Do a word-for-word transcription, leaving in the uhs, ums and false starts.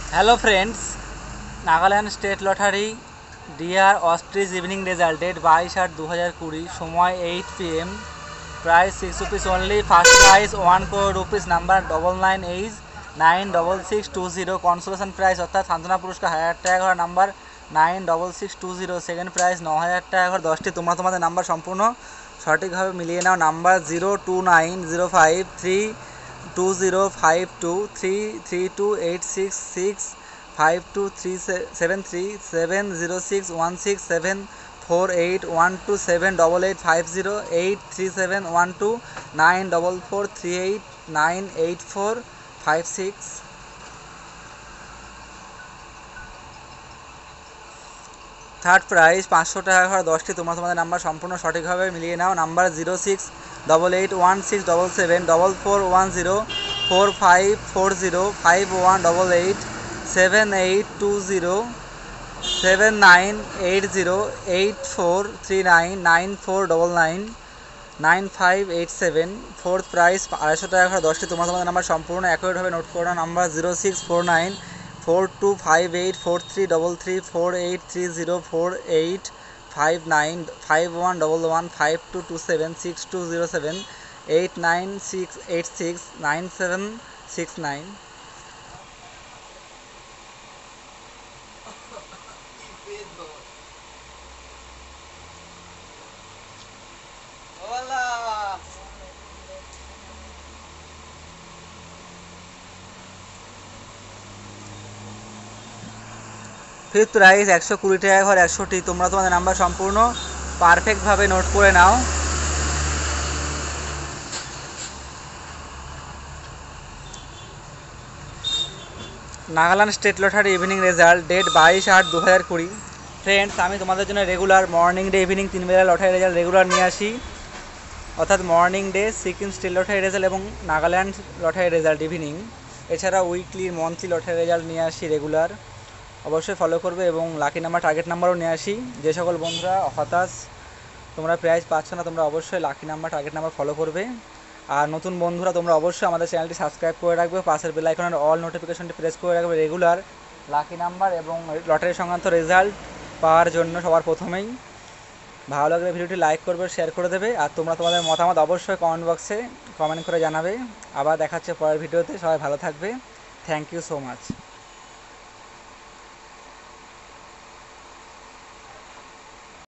Hello friends, Nagaland state lottery dear ostrich evening result date বাইশ আট দু হাজার কুড়ি, সময় eight P M, price six rupees only. First prize one crore rupees, number double nine H nine double six two zero. Consolation prize অর্থাৎ সান্ত্বনা পুরস্কার হাজার টাকা ঘর, number nine double six two zero. Second prize ন হাজার টাকা ঘর। দশটি তোমরা তোমাদের নাম্বার সম্পূর্ণ সঠিকভাবে মিলিয়ে নাও। Number zero two nine zero five three two zero five two three three two eight six six five two three seven three seven zero six one six seven four eight one two seven double eight five zero eight three seven one two nine double four three eight nine eight four five six. Third prize পাঁচশো টাকা ঘর। দশটি তোমরা তোমাদের number সম্পূর্ণ সঠিকভাবে মিলিয়ে নাও। Number zero six double eight one six double seven double four one zero four five four zero five one double eight seven eight two zero seven nine eight zero eight four three nine nine four double nine nine five eight seven. Fourth prize আড়াইশো টাকা ঘর। দশটি তোমরা তোমাদের number সম্পূর্ণ অ্যাকুরেটভাবে note করো। Number zero six four nine four two five eight four three double three four eight three zero four eight five nine five one double one five two two seven six two zero seven eight nine six eight six nine seven six nine. Fifth prize একশো কুড়ি টাকা ঘর। একশোটি তোমরা তোমাদের number সম্পূর্ণ পারফেক্টভাবে note করে নাও। Nagaland state lottery evening result date বাইশ আট দু হাজার কুড়ি। ফ্রেন্ডস, আমি তোমাদের জন্য রেগুলার মর্নিং ডে ইভিনিং তিন বেলা লটারি রেজাল্ট রেগুলার নিয়ে আসি, অর্থাৎ morning day Sikkim state lottery result এবং নাগাল্যান্ড লটারি রেজাল্ট ইভিনিং। এছাড়া উইকলি মান্থলি লটারি রেজাল্ট নিয়ে আসি রেগুলার, অবশ্যই ফলো করবে। এবং লাকি নাম্বার টার্গেট নাম্বারও নিয়ে আসি। যে সকল বন্ধুরা হতাশ, তোমরা প্রাইজ পাচ্ছ না, তোমরা অবশ্যই lucky number target number follow করবে। আর নতুন বন্ধুরা তোমরা অবশ্যই আমাদের চ্যানেলটি সাবস্ক্রাইব করে রাখবে, পাশের বেল আইকনের অল নোটিফিকেশনটি প্রেস করে রাখবে রেগুলার লাকি নাম্বার এবং লটারি সংক্রান্ত রেজাল্ট পাওয়ার জন্য সবার প্রথমেই। ভালো লাগলে ভিডিওটি লাইক করবে, শেয়ার করে দেবে। আর তোমরা তোমাদের মতামত অবশ্যই কমেন্ট বক্সে কমেন্ট করে জানাবে। আবার দেখাচ্ছে পরের ভিডিওতে। সবাই ভালো থাকবে। Thank you so much.